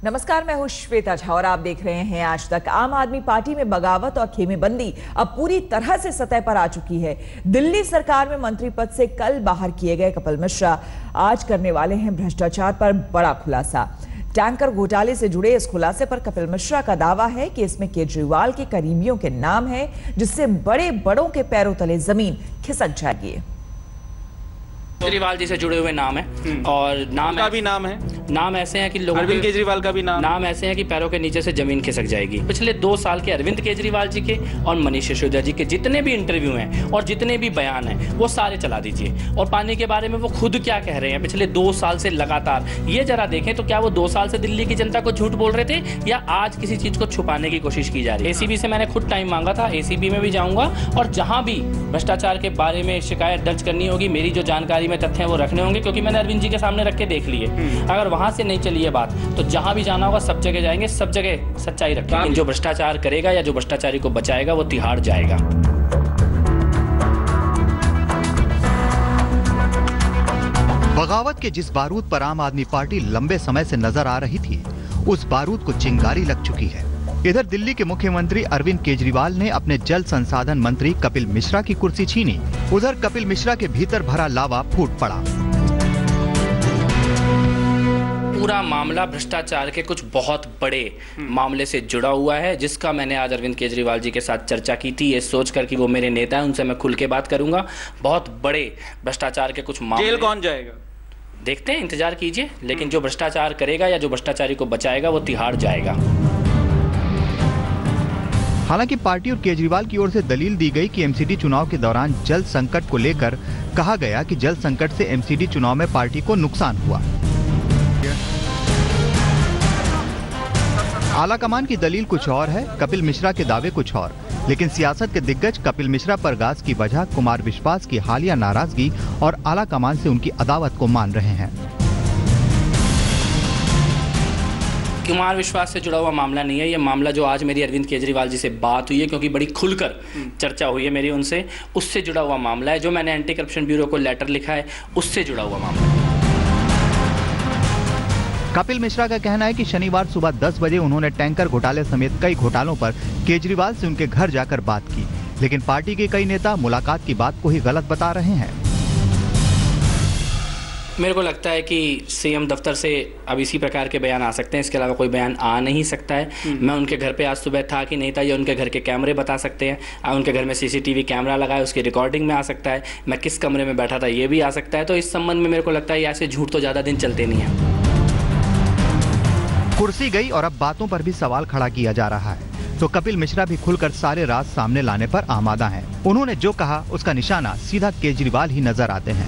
नमस्कार, मैं हूं श्वेता झा और आप देख रहे हैं आज तक। आम आदमी पार्टी में बगावत और खेमेबंदी अब पूरी तरह से सतह पर आ चुकी है। दिल्ली सरकार में मंत्री पद से कल बाहर किए गए कपिल मिश्रा आज करने वाले हैं भ्रष्टाचार पर बड़ा खुलासा। टैंकर घोटाले से जुड़े इस खुलासे पर कपिल मिश्रा का दावा है कि इसमें केजरीवाल के करीबियों के नाम है, जिससे बड़े बड़ों के पैरों तले जमीन खिसक जाएगी। केजरीवाल जी से जुड़े हुए नाम है और नाम का भी नाम है, नाम ऐसे हैं कि लोगों अरविंद केजरीवाल का भी नाम ऐसे हैं कि पैरों के नीचे से जमीन खिसक जाएगी। पिछले 2 साल के अरविंद केजरीवाल जी के और मनीष सिसोदिया जी के जितने भी इंटरव्यू हैं और जितने भी बयान हैं वो सारे चला दीजिए और पानी के बारे में वो खुद क्या कह रहे हैं पिछले 2 साल से लगातार, ये जरा देखें तो क्या वो 2 साल से दिल्ली की जनता को झूठ बोल रहे थे या आज किसी चीज को छुपाने की कोशिश की जा रही है। एसीबी से मैंने खुद टाइम मांगा था, एसीबी में भी जाऊंगा और जहां भी भ्रष्टाचार के बारे में शिकायत दर्ज करनी होगी, मेरी जो जानकारी में तथ्य है वो रखने होंगे, क्योंकि मैंने अरविंद जी के सामने रख के देख लिए। अगर वहां से नहीं चली है बात तो जहां भी जाना होगा सब जगह जाएंगे, सब जगह सच्चाई रखेंगे। जो भ्रष्टाचार करेगा या जो भ्रष्टाचारी को बचाएगा वो तिहाड़ जाएगा। बगावत के जिस बारूद पर आम आदमी पार्टी लंबे समय से नजर आ रही थी, उस बारूद को चिंगारी लग चुकी है। इधर दिल्ली के मुख्यमंत्री अरविंद केजरीवाल ने अपने जल संसाधन मंत्री कपिल मिश्रा की कुर्सी छीनी। उधर कपिल मिश्रा के भीतर भरा लावा फूट पड़ा। पूरा मामला भ्रष्टाचार के कुछ बहुत बड़े मामले से जुड़ा हुआ है, जिसका मैंने आज अरविंद केजरीवाल जी के साथ चर्चा की थी, ये सोचकर कि वो मेरे नेता हैं, उनसे मैं खुल के बात करूंगा। बहुत बड़े भ्रष्टाचार के कुछ मामले। जेल कौन जाएगा देखते हैं, इंतजार कीजिए, लेकिन जो भ्रष्टाचार करेगा या जो भ्रष्टाचारी को बचाएगा वो तिहाड़ जाएगा। हालांकि पार्टी और केजरीवाल की ओर से दलील दी गई कि एमसीडी चुनाव के दौरान जल संकट को लेकर कहा गया कि जल संकट से एमसीडी चुनाव में पार्टी को नुकसान हुआ। आलाकमान की दलील कुछ और है, कपिल मिश्रा के दावे कुछ और। लेकिन सियासत के दिग्गज कपिल मिश्रा पर गाज की वजह कुमार विश्वास की हालिया नाराजगी और आलाकमान से उनकी अदावत को मान रहे हैं। कुमार विश्वास से जुड़ा हुआ मामला नहीं है ये मामला। जो आज मेरी अरविंद केजरीवाल जी से बात हुई है, क्योंकि बड़ी खुलकर चर्चा हुई है मेरी उनसे, उससे जुड़ा हुआ मामला है। जो मैंने एंटी करप्शन ब्यूरो को लेटर लिखा है उससे जुड़ा हुआ मामला है। कपिल मिश्रा का कहना है कि शनिवार सुबह 10 बजे उन्होंने टैंकर घोटाले समेत कई घोटालों पर केजरीवाल से उनके घर जाकर बात की, लेकिन पार्टी के कई नेता मुलाकात की बात को ही गलत बता रहे हैं। मेरे को लगता है कि सीएम दफ्तर से अब इसी प्रकार के बयान आ सकते हैं, इसके अलावा कोई बयान आ नहीं सकता है। मैं उनके घर पे आज सुबह था कि नहीं था, ये उनके घर के कैमरे बता सकते हैं। उनके घर में सीसीटीवी कैमरा लगा है, उसकी रिकॉर्डिंग में आ सकता है। मैं किस कमरे में बैठा था ये भी आ सकता है। तो इस संबंध में मेरे को लगता है ऐसे झूठ तो ज़्यादा दिन चलते नहीं हैं। कुर्सी गई और अब बातों पर भी सवाल खड़ा किया जा रहा है, तो कपिल मिश्रा भी खुलकर सारे राज सामने लाने पर आमादा हैं। उन्होंने जो कहा उसका निशाना सीधा केजरीवाल ही नजर आते हैं।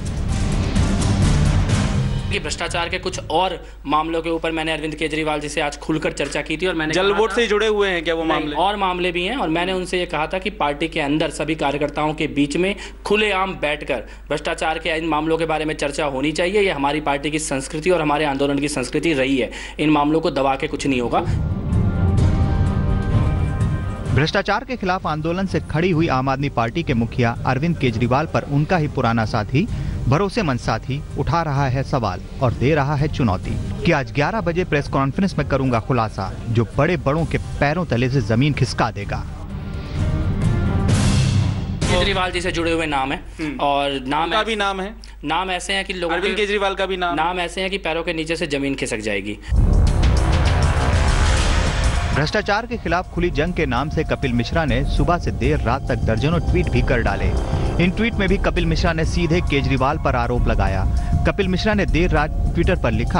भ्रष्टाचार के कुछ और मामलों के ऊपर मैंने अरविंद केजरीवाल जी से आज खुलकर चर्चा की थी और मैंने जल बोर्ड से जुड़े हुए हैं क्या वो मामले? और मामले भी हैं और मैंने उनसे ये कहा था कि पार्टी के अंदर सभी कार्यकर्ताओं के बीच में खुलेआम बैठकर भ्रष्टाचार के इन मामलों के बारे में चर्चा होनी चाहिए। ये हमारी पार्टी की संस्कृति और हमारे आंदोलन की संस्कृति रही है। इन मामलों को दबा के कुछ नहीं होगा। भ्रष्टाचार के खिलाफ आंदोलन से खड़ी हुई आम आदमी पार्टी के मुखिया अरविंद केजरीवाल पर उनका ही पुराना साथी, भरोसेमंद साथी उठा रहा है सवाल और दे रहा है चुनौती कि आज 11 बजे प्रेस कॉन्फ्रेंस में करूंगा खुलासा जो बड़े बड़ों के पैरों तले से जमीन खिसका देगा। केजरीवाल जी से जुड़े हुए नाम है और नाम का भी नाम है, नाम ऐसे हैं कि लोगों अरविंद केजरीवाल का भी नाम ऐसे हैं कि पैरों के नीचे से जमीन खिसक जाएगी। भ्रष्टाचार के खिलाफ खुली जंग के नाम से कपिल मिश्रा ने सुबह से देर रात तक दर्जनों ट्वीट भी कर डाले। इन ट्वीट में भी कपिल मिश्रा ने सीधे केजरीवाल पर आरोप लगाया। कपिल मिश्रा ने देर रात ट्विटर पर लिखा,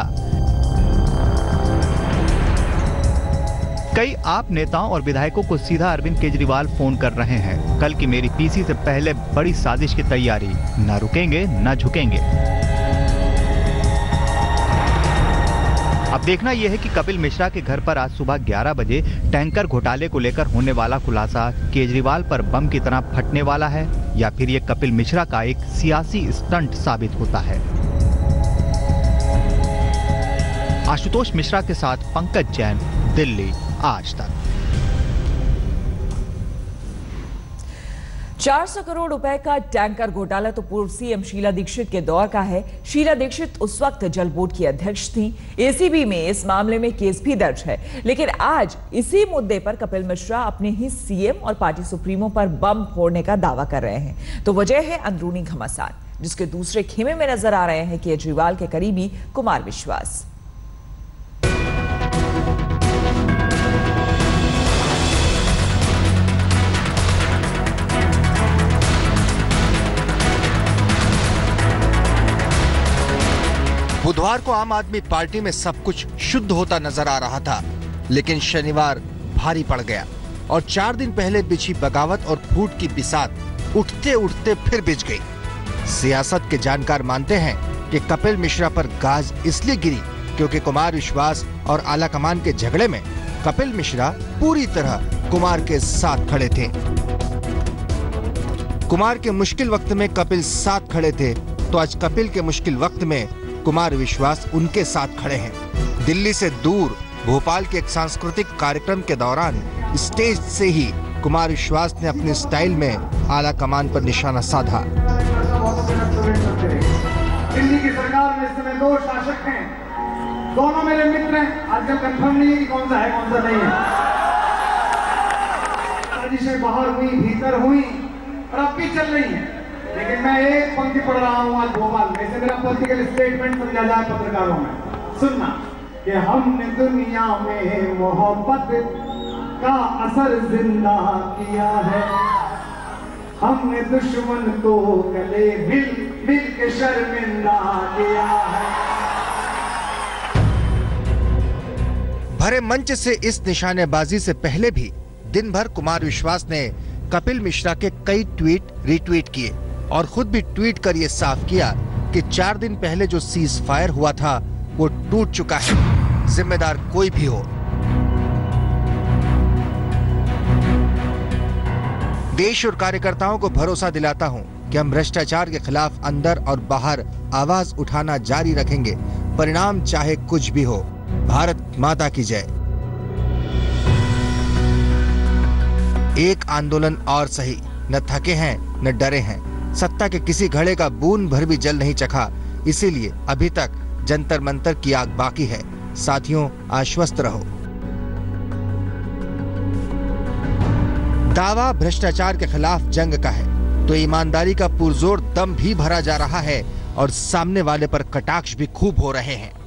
कई आप नेताओं और विधायकों को सीधा अरविंद केजरीवाल फोन कर रहे हैं। कल की मेरी पीसी से पहले बड़ी साजिश की तैयारी, न रुकेंगे न झुकेंगे। अब देखना यह है कि कपिल मिश्रा के घर पर आज सुबह 11 बजे टैंकर घोटाले को लेकर होने वाला खुलासा केजरीवाल पर बम की तरह फटने वाला है या फिर यह कपिल मिश्रा का एक सियासी स्टंट साबित होता है। आशुतोष मिश्रा के साथ पंकज जैन, दिल्ली आज तक। 400 करोड़ रुपए का टैंकर घोटाला तो पूर्व सीएम शीला दीक्षित के दौर का है। शीला दीक्षित उस वक्त जल बोर्ड की अध्यक्ष थी। एसीबी में इस मामले में केस भी दर्ज है, लेकिन आज इसी मुद्दे पर कपिल मिश्रा अपने ही सीएम और पार्टी सुप्रीमो पर बम फोड़ने का दावा कर रहे हैं। तो वजह है अंदरूनी घमासान, जिसके दूसरे खेमे में नजर आ रहे हैं केजरीवाल के करीबी कुमार विश्वास। बुधवार को आम आदमी पार्टी में सब कुछ शुद्ध होता नजर आ रहा था, लेकिन शनिवार भारी पड़ गया और 4 दिन पहले बिछी बगावत और फूट की बिसात उठते उठते फिर बिछ गई। सियासत के जानकार मानते हैं कि कपिल मिश्रा पर गाज इसलिए गिरी क्योंकि कुमार विश्वास और आला कमान के झगड़े में कपिल मिश्रा पूरी तरह कुमार के साथ खड़े थे। कुमार के मुश्किल वक्त में कपिल साथ खड़े थे, तो आज कपिल के मुश्किल वक्त में कुमार विश्वास उनके साथ खड़े हैं। दिल्ली से दूर भोपाल के एक सांस्कृतिक कार्यक्रम के दौरान स्टेज से ही कुमार विश्वास ने अपने स्टाइल में आला कमान पर निशाना साधा। दिल्ली की सरकार में इस समय 2 शासक हैं, दोनों मेरे मित्र हैं। आजकल कंफर्म नहीं है कि कौन सा है कौन सा नहीं है। साजिशें बाहर हुई, भीतर हुई और अब भी चल रही हैं, लेकिन मैं एक पंक्ति पढ़ रहा हूँ आज भोपाल में। इसे मेरा पॉलिटिकल स्टेटमेंट समझा जाए पत्रकारों में। सुनना कि हमने दुनिया में मोहब्बत का असर जिंदा किया है, हमने दुश्मन को गले मिल के शर्मिंदा किया है। भरे मंच से इस निशानेबाजी से पहले भी दिन भर कुमार विश्वास ने कपिल मिश्रा के कई ट्वीट रीट्वीट किए और खुद भी ट्वीट कर ये साफ किया कि 4 दिन पहले जो सीज फायर हुआ था वो टूट चुका है, जिम्मेदार कोई भी हो। देश और कार्यकर्ताओं को भरोसा दिलाता हूं कि हम भ्रष्टाचार के खिलाफ अंदर और बाहर आवाज उठाना जारी रखेंगे, परिणाम चाहे कुछ भी हो। भारत माता की जय। एक आंदोलन और सही, न थके हैं न डरे हैं, सत्ता के किसी घड़े का बूंद भर भी जल नहीं चखा, इसीलिए अभी तक जंतर मंतर की आग बाकी है। साथियों, आश्वस्त रहो। दावा भ्रष्टाचार के खिलाफ जंग का है, तो ईमानदारी का पुरजोर दम भी भरा जा रहा है और सामने वाले पर कटाक्ष भी खूब हो रहे हैं।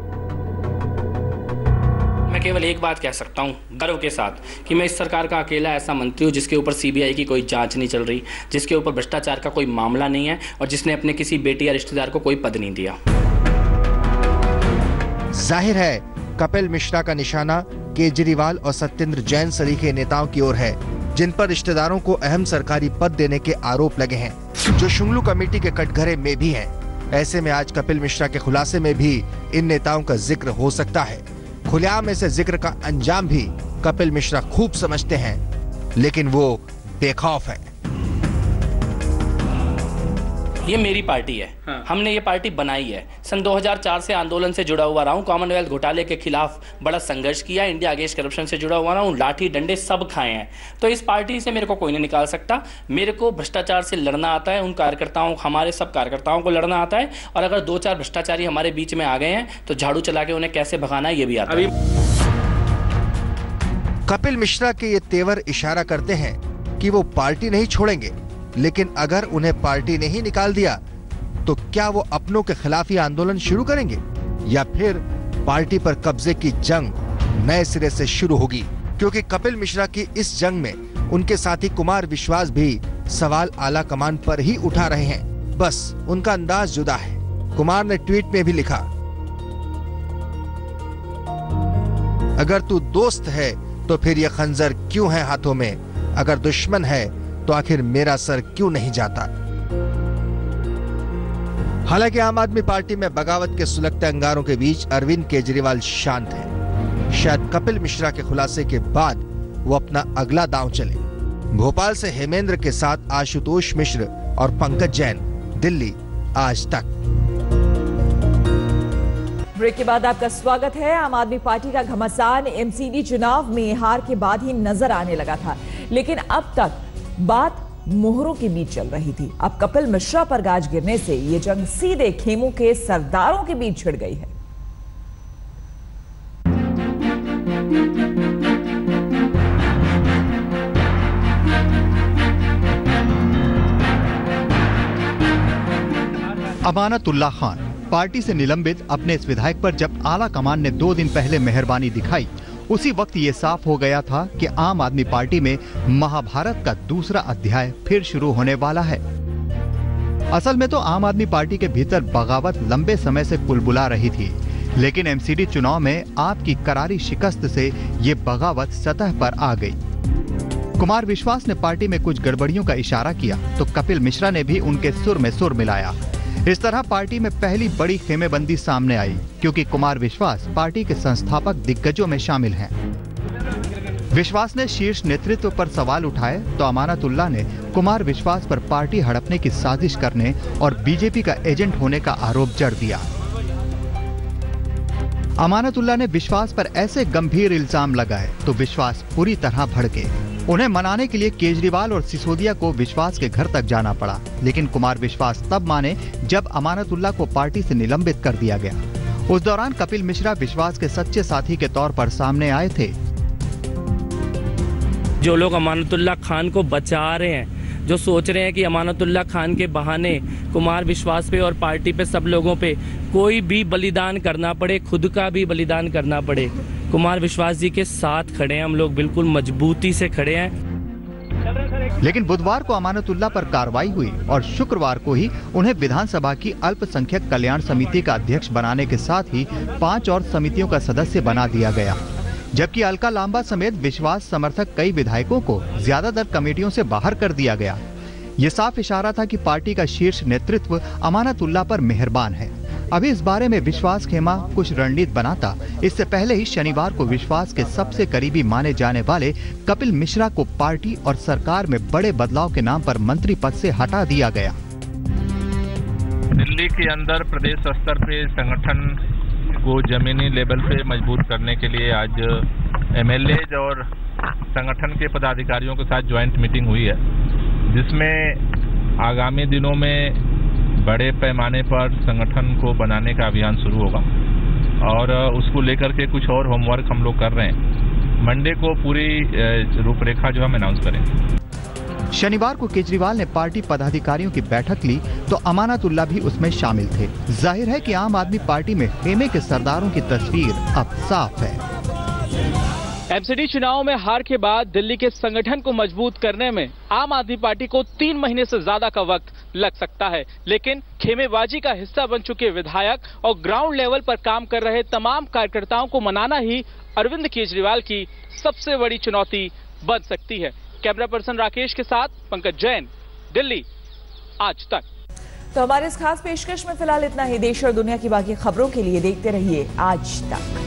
मैं केवल एक बात कह सकता हूं गर्व के साथ कि मैं इस सरकार का अकेला ऐसा मंत्री हूं जिसके ऊपर सीबीआई की कोई जांच नहीं चल रही, जिसके ऊपर भ्रष्टाचार का कोई मामला नहीं है और जिसने अपने किसी बेटी या रिश्तेदार को कोई पद नहीं दिया। जाहिर है कपिल मिश्रा का निशाना केजरीवाल और सत्येंद्र जैन सरीखे नेताओं की ओर है, जिन पर रिश्तेदारों को अहम सरकारी पद देने के आरोप लगे हैं, जो शुंगलू कमेटी के कटघरे में भी हैं। ऐसे में आज कपिल मिश्रा के खुलासे में भी इन नेताओं का जिक्र हो सकता है। खुलेआम ऐसे जिक्र का अंजाम भी कपिल मिश्रा खूब समझते हैं, लेकिन वो बेखौफ है। ये मेरी पार्टी है। हाँ। हमने ये पार्टी बनाई है। सन 2004 से आंदोलन से जुड़ा हुआ रहा हूँ। कॉमनवेल्थ घोटाले के खिलाफ बड़ा संघर्ष किया, इंडिया अगेंस्ट करप्शन से जुड़ा हुआ रहा हूँ, लाठी डंडे सब खाए हैं। तो इस पार्टी से मेरे को कोई नहीं निकाल सकता। मेरे को भ्रष्टाचार से लड़ना आता है, उन कार्यकर्ताओं, हमारे सब कार्यकर्ताओं को लड़ना आता है, और अगर 2-4 भ्रष्टाचारी हमारे बीच में आ गए हैं तो झाड़ू चला के उन्हें कैसे भगाना है ये भी आता है। कपिल मिश्रा के ये तेवर इशारा करते हैं कि वो पार्टी नहीं छोड़ेंगे, लेकिन अगर उन्हें पार्टी ने ही निकाल दिया तो क्या वो अपनों के खिलाफ ही आंदोलन शुरू करेंगे या फिर पार्टी पर कब्जे की जंग नए सिरे से शुरू होगी? क्योंकि कपिल मिश्रा की इस जंग में उनके साथी कुमार विश्वास भी सवाल आला कमान पर ही उठा रहे हैं, बस उनका अंदाज जुदा है। कुमार ने ट्वीट में भी लिखा, अगर तू दोस्त है तो फिर ये खंजर क्यों है हाथों में, अगर दुश्मन है तो आखिर मेरा सर क्यों नहीं जाता। हालांकि आम आदमी पार्टी में बगावत के सुलगते अंगारों के बीच अरविंद केजरीवाल शांत हैं। शायद कपिल मिश्रा के खुलासे के बाद वो अपना अगला दांव चले। भोपाल से हेमेंद्र के साथ आशुतोष मिश्र और पंकज जैन, दिल्ली आज तक। ब्रेक के बाद आपका स्वागत है। आम आदमी पार्टी का घमासान एमसीडी चुनाव में हार के बाद ही नजर आने लगा था, लेकिन अब तक बात मोहरों के बीच चल रही थी। अब कपिल मिश्रा पर गाज गिरने से ये जंग सीधे खेमों के सरदारों के बीच छिड़ गई है। अमानतुल्लाह खान पार्टी से निलंबित अपने इस विधायक पर जब आला कमान ने 2 दिन पहले मेहरबानी दिखाई, उसी वक्त ये साफ हो गया था कि आम आदमी पार्टी में महाभारत का दूसरा अध्याय फिर शुरू होने वाला है। असल में तो आम आदमी पार्टी के भीतर बगावत लंबे समय से कुलबुला रही थी, लेकिन एमसीडी चुनाव में आप की करारी शिकस्त से ये बगावत सतह पर आ गई। कुमार विश्वास ने पार्टी में कुछ गड़बड़ियों का इशारा किया तो कपिल मिश्रा ने भी उनके सुर में सुर मिलाया। इस तरह पार्टी में पहली बड़ी खेमेबंदी सामने आई, क्योंकि कुमार विश्वास पार्टी के संस्थापक दिग्गजों में शामिल हैं। विश्वास ने शीर्ष नेतृत्व पर सवाल उठाए तो अमानतुल्लाह ने कुमार विश्वास पर पार्टी हड़पने की साजिश करने और बीजेपी का एजेंट होने का आरोप जड़ दिया। अमानतुल्लाह ने विश्वास पर ऐसे गंभीर इल्जाम लगाए तो विश्वास पूरी तरह भड़के। उन्हें मनाने के लिए केजरीवाल और सिसोदिया को विश्वास के घर तक जाना पड़ा, लेकिन कुमार विश्वास तब माने जब अमानतुल्लाह को पार्टी से निलंबित कर दिया गया। उस दौरान कपिल मिश्रा विश्वास के सच्चे साथी के तौर पर सामने आए थे। जो लोग अमानतुल्लाह खान को बचा रहे हैं, जो सोच रहे हैं कि अमानतुल्लाह खान के बहाने कुमार विश्वास पे और पार्टी पे सब लोगों पे कोई भी बलिदान करना पड़े, खुद का भी बलिदान करना पड़े, कुमार विश्वास जी के साथ खड़े हैं हम लोग, बिल्कुल मजबूती से खड़े हैं। लेकिन बुधवार को अमानतुल्लाह पर कार्रवाई हुई और शुक्रवार को ही उन्हें विधानसभा की अल्पसंख्यक कल्याण समिति का अध्यक्ष बनाने के साथ ही 5 और समितियों का सदस्य बना दिया गया, जबकि अलका लांबा समेत विश्वास समर्थक कई विधायकों को ज्यादातर कमेटियों से बाहर कर दिया गया। ये साफ इशारा था कि पार्टी का शीर्ष नेतृत्व अमानतुल्लाह पर मेहरबान है। अभी इस बारे में विश्वास खेमा कुछ रणनीति बनाता, इससे पहले ही शनिवार को विश्वास के सबसे करीबी माने जाने वाले कपिल मिश्रा को पार्टी और सरकार में बड़े बदलाव के नाम पर मंत्री पद से हटा दिया गया। दिल्ली के अंदर प्रदेश स्तर पे संगठन को जमीनी लेवल पे मजबूत करने के लिए आज एमएलएज और संगठन के पदाधिकारियों के साथ ज्वाइंट मीटिंग हुई है, जिसमें आगामी दिनों में बड़े पैमाने पर संगठन को बनाने का अभियान शुरू होगा और उसको लेकर के कुछ और होमवर्क हम लोग कर रहे हैं। मंडे को पूरी रूपरेखा जो हम अनाउंस करेंगे। शनिवार को केजरीवाल ने पार्टी पदाधिकारियों की बैठक ली तो अमानतुल्लाह भी उसमें शामिल थे। जाहिर है कि आम आदमी पार्टी में खेमे के सरदारों की तस्वीर अब साफ है। एमसीडी चुनाव में हार के बाद दिल्ली के संगठन को मजबूत करने में आम आदमी पार्टी को 3 महीने से ज्यादा का वक्त लग सकता है, लेकिन खेमेबाजी का हिस्सा बन चुके विधायक और ग्राउंड लेवल पर काम कर रहे तमाम कार्यकर्ताओं को मनाना ही अरविंद केजरीवाल की सबसे बड़ी चुनौती बन सकती है। कैमरा पर्सन राकेश के साथ पंकज जैन, दिल्ली, आज तक। तो हमारे इस खास पेशकश में फिलहाल इतना ही। देश और दुनिया की बाकी खबरों के लिए देखते रहिए आज तक।